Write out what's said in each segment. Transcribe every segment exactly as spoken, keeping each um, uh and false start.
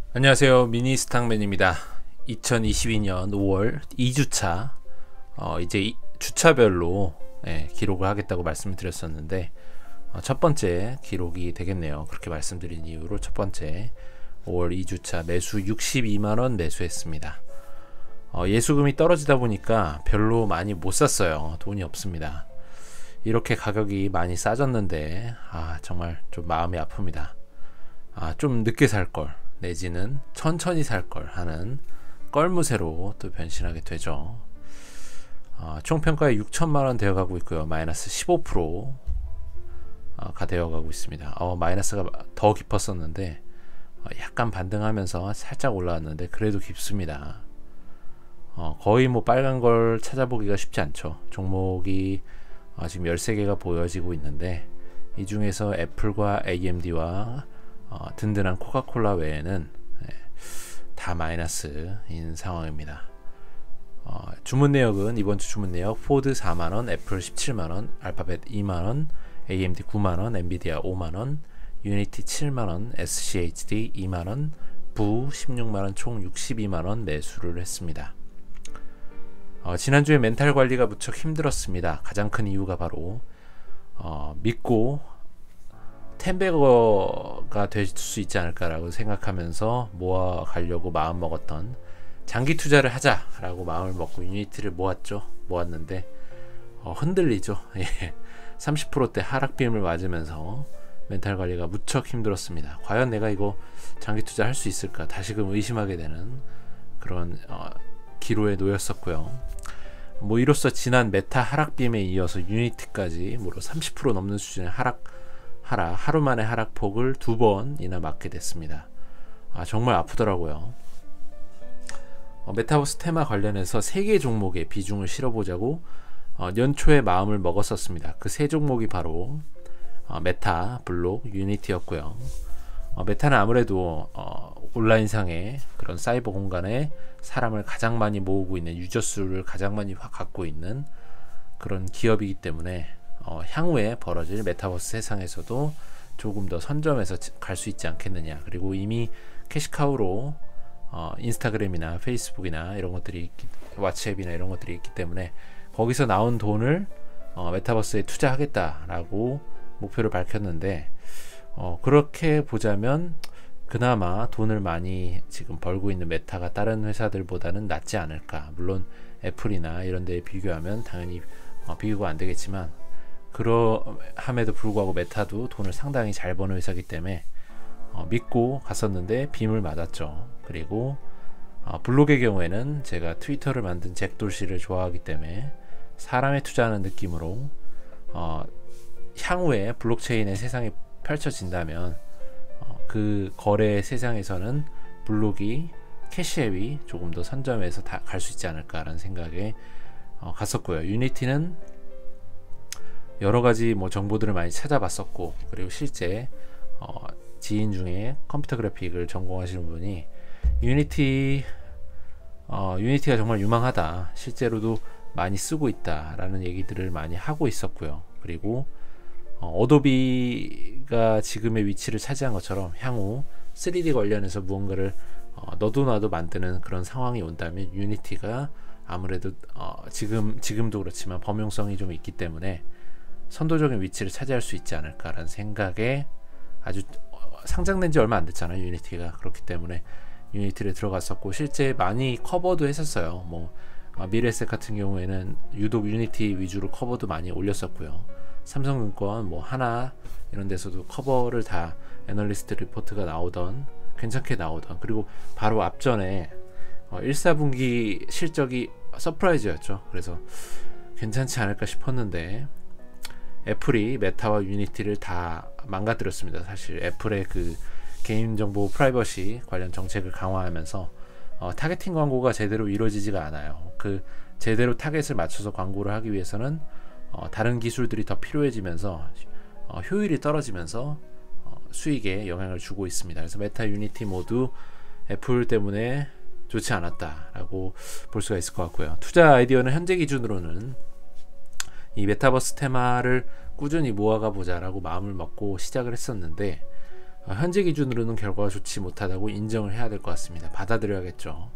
안녕하세요. 미니스탁맨입니다. 이천이십이 년 오월 이 주차 어, 이제 이, 주차별로 예, 기록을 하겠다고 말씀을 드렸었는데 어, 첫 번째 기록이 되겠네요. 그렇게 말씀드린 이후로 첫 번째 오월 이 주차 매수 육십이만원 매수했습니다. 어, 예수금이 떨어지다 보니까 별로 많이 못 샀어요. 돈이 없습니다. 이렇게 가격이 많이 싸졌는데 아 정말 좀 마음이 아픕니다. 아, 좀 늦게 살걸 내지는 천천히 살걸 하는 껄무새로 또 변신하게 되죠. 어, 총평가에 육천만원 되어가고 있고요. 마이너스 십오 퍼센트가 되어가고 있습니다. 어, 마이너스가 더 깊었었는데 어, 약간 반등하면서 살짝 올라왔는데 그래도 깊습니다. 어, 거의 뭐 빨간 걸 찾아보기가 쉽지 않죠. 종목이 어, 지금 열세 개가 보여지고 있는데 이 중에서 애플과 에이엠디와 어, 든든한 코카콜라 외에는 예, 다 마이너스인 상황입니다. 어, 주문 내역은 이번 주 주문 내역 포드 사만원, 애플 십칠만원, 알파벳 이만원, 에이엠디 구만원, 엔비디아 오만원, 유니티 칠만원, 에스씨에이치디 이만원, 부 십육만원 총 육십이만원 매수를 했습니다. 어, 지난주에 멘탈 관리가 무척 힘들었습니다. 가장 큰 이유가 바로 어, 믿고 텐베거가 될 수 있지 않을까라고 생각하면서 모아가려고 마음먹었던 장기 투자를 하자라고 마음을 먹고 유니티를 모았죠. 모았는데 어, 흔들리죠. 예. 삼십 퍼센트대 하락빔을 맞으면서 멘탈 관리가 무척 힘들었습니다. 과연 내가 이거 장기 투자 할 수 있을까 다시금 의심하게 되는 그런 어, 기로에 놓였었고요. 뭐 이로써 지난 메타 하락빔에 이어서 유니티까지 무려 삼십 퍼센트 넘는 수준의 하락 하락, 하루 만에 하락폭을 두 번이나 맞게 됐습니다. 아, 정말 아프더라고요. 어, 메타버스 테마 관련해서 세 개 종목에 비중을 실어보자고 어, 연초에 마음을 먹었었습니다. 그 세 종목이 바로 어, 메타, 블록, 유니티였고요. 어, 메타는 아무래도 어, 온라인상의 그런 사이버 공간에 사람을 가장 많이 모으고 있는 유저 수를 가장 많이 갖고 있는 그런 기업이기 때문에 어, 향후에 벌어질 메타버스 세상에서도 조금 더 선점해서 갈 수 있지 않겠느냐. 그리고 이미 캐시카우로 어, 인스타그램이나 페이스북이나 이런 것들이 있기, 왓츠앱이나 이런 것들이 있기 때문에 거기서 나온 돈을 어, 메타버스에 투자하겠다라고 목표를 밝혔는데 어, 그렇게 보자면 그나마 돈을 많이 지금 벌고 있는 메타가 다른 회사들보다는 낫지 않을까. 물론 애플이나 이런 데에 비교하면 당연히 어, 비교가 안 되겠지만 그러함에도 불구하고 메타도 돈을 상당히 잘 버는 회사이기 때문에 어, 믿고 갔었는데 빔을 맞았죠. 그리고 어, 블록의 경우에는 제가 트위터를 만든 잭 돌시를 좋아하기 때문에 사람에 투자하는 느낌으로 어, 향후에 블록체인의 세상이 펼쳐진다면 어, 그 거래 세상에서는 블록이 캐시앱이 조금 더 선점해서 갈 수 있지 않을까라는 생각에 어, 갔었고요. 유니티는 여러가지 뭐 정보들을 많이 찾아봤었고 그리고 실제 어, 지인 중에 컴퓨터 그래픽을 전공하시는 분이 유니티 어, 유니티가 정말 유망하다, 실제로도 많이 쓰고 있다 라는 얘기들을 많이 하고 있었고요. 그리고 어, 어도비가 지금의 위치를 차지한 것처럼 향후 쓰리디 관련해서 무언가를 어, 너도 나도 만드는 그런 상황이 온다면 유니티가 아무래도 어, 지금, 지금도 그렇지만 범용성이 좀 있기 때문에 선도적인 위치를 차지할 수 있지 않을까라는 생각에 아주 상장된 지 얼마 안 됐잖아요. 유니티가. 그렇기 때문에 유니티를 들어갔었고 실제 많이 커버도 했었어요. 뭐 어, 미래에셋 같은 경우에는 유독 유니티 위주로 커버도 많이 올렸었고요. 삼성증권, 뭐 하나 이런 데서도 커버를 다 애널리스트 리포트가 나오던 괜찮게 나오던, 그리고 바로 앞전에 어, 일, 사분기 실적이 서프라이즈였죠. 그래서 괜찮지 않을까 싶었는데 애플이 메타와 유니티를 다 망가뜨렸습니다. 사실 애플의 그 개인정보 프라이버시 관련 정책을 강화하면서 어, 타겟팅 광고가 제대로 이루어지지가 않아요. 그 제대로 타겟을 맞춰서 광고를 하기 위해서는 어, 다른 기술들이 더 필요해지면서 어, 효율이 떨어지면서 어, 수익에 영향을 주고 있습니다. 그래서 메타, 유니티 모두 애플 때문에 좋지 않았다라고 볼 수가 있을 것 같고요. 투자 아이디어는 현재 기준으로는 이 메타버스 테마를 꾸준히 모아가 보자라고 마음을 먹고 시작을 했었는데 어, 현재 기준으로는 결과가 좋지 못하다고 인정을 해야 될 것 같습니다. 받아들여야겠죠.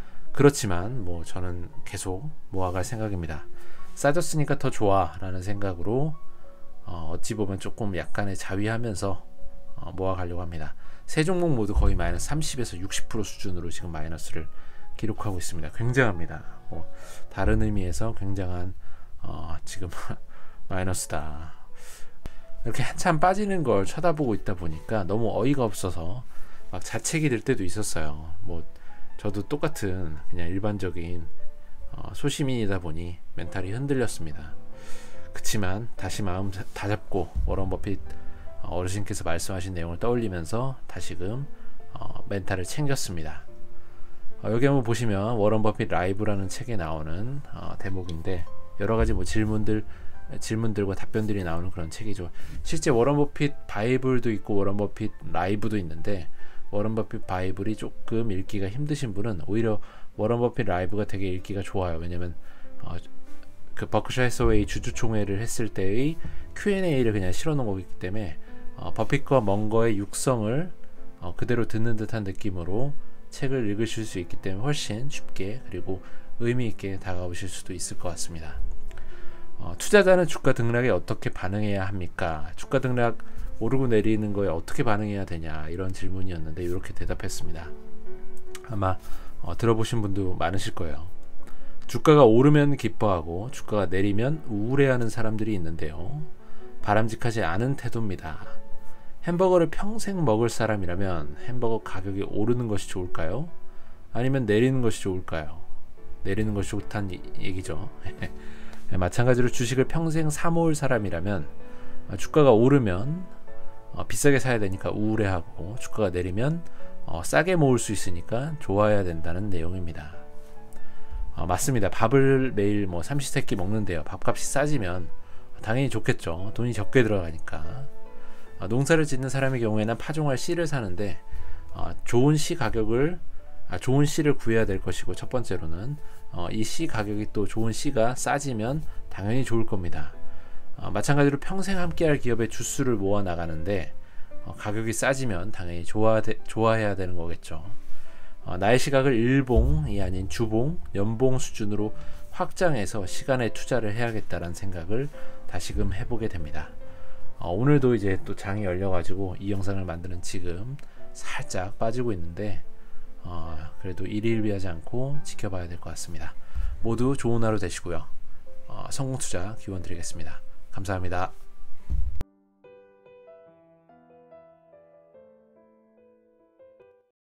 그렇지만 뭐 저는 계속 모아갈 생각입니다. 싸졌으니까 더 좋아 라는 생각으로 어, 어찌 보면 조금 약간의 자위하면서 어, 모아가려고 합니다. 세 종목 모두 거의 마이너스 삼십에서 육십 퍼센트 수준으로 지금 마이너스를 기록하고 있습니다. 굉장합니다. 뭐 다른 의미에서 굉장한 어, 지금 마이너스다. 이렇게 한참 빠지는 걸 쳐다보고 있다 보니까 너무 어이가 없어서 막 자책이 들 때도 있었어요. 뭐 저도 똑같은 그냥 일반적인 어, 소시민이다 보니 멘탈이 흔들렸습니다. 그치만 다시 마음 다잡고 워런 버핏 어르신께서 말씀하신 내용을 떠올리면서 다시금 어, 멘탈을 챙겼습니다. 어, 여기 한번 보시면 워런 버핏 라이브라는 책에 나오는 어, 대목인데 여러가지 뭐 질문들 질문들과 답변들이 나오는 그런 책이죠. 실제 워런 버핏 바이블도 있고 워런 버핏 라이브도 있는데 워런 버핏 바이블이 조금 읽기가 힘드신 분은 오히려 워런 버핏 라이브가 되게 읽기가 좋아요. 왜냐면 어, 그 버크셔 해서웨이 주주총회를 했을 때의 큐 앤 에이를 그냥 실어놓은 거기 때문에 어, 버핏과 멍거의 육성을 어, 그대로 듣는 듯한 느낌으로 책을 읽으실 수 있기 때문에 훨씬 쉽게 그리고 의미 있게 다가오실 수도 있을 것 같습니다. 어, 투자자는 주가 등락에 어떻게 반응해야 합니까? 주가 등락 오르고 내리는 거에 어떻게 반응해야 되냐 이런 질문이었는데 이렇게 대답했습니다. 아마 어, 들어보신 분도 많으실 거예요. 주가가 오르면 기뻐하고 주가가 내리면 우울해하는 사람들이 있는데요. 바람직하지 않은 태도입니다. 햄버거를 평생 먹을 사람이라면 햄버거 가격이 오르는 것이 좋을까요? 아니면 내리는 것이 좋을까요? 내리는 것이 좋다는 얘기죠. 마찬가지로 주식을 평생 사 모을 사람이라면 주가가 오르면 어, 비싸게 사야 되니까 우울해하고 주가가 내리면 어, 싸게 모을 수 있으니까 좋아해야 된다는 내용입니다. 어, 맞습니다. 밥을 매일 뭐 삼시세끼 먹는데요. 밥값이 싸지면 당연히 좋겠죠. 돈이 적게 들어가니까. 어, 농사를 짓는 사람의 경우에는 파종할 씨를 사는데 어, 좋은 씨 가격을 아, 좋은 씨를 구해야 될 것이고 첫 번째로는 어, 이 씨 가격이 또 좋은 씨가 싸지면 당연히 좋을 겁니다. 어, 마찬가지로 평생 함께할 기업의 주수를 모아 나가는데 어, 가격이 싸지면 당연히 좋아 좋아해야 되는 거겠죠. 어, 나의 시각을 일봉이 아닌 주봉, 연봉 수준으로 확장해서 시간에 투자를 해야겠다는 생각을 다시금 해보게 됩니다. 어, 오늘도 이제 또 장이 열려가지고 이 영상을 만드는 지금 살짝 빠지고 있는데 어, 그래도 일희일비하지 않고 지켜봐야 될 것 같습니다. 모두 좋은 하루 되시고요. 어, 성공투자 기원 드리겠습니다. 감사합니다.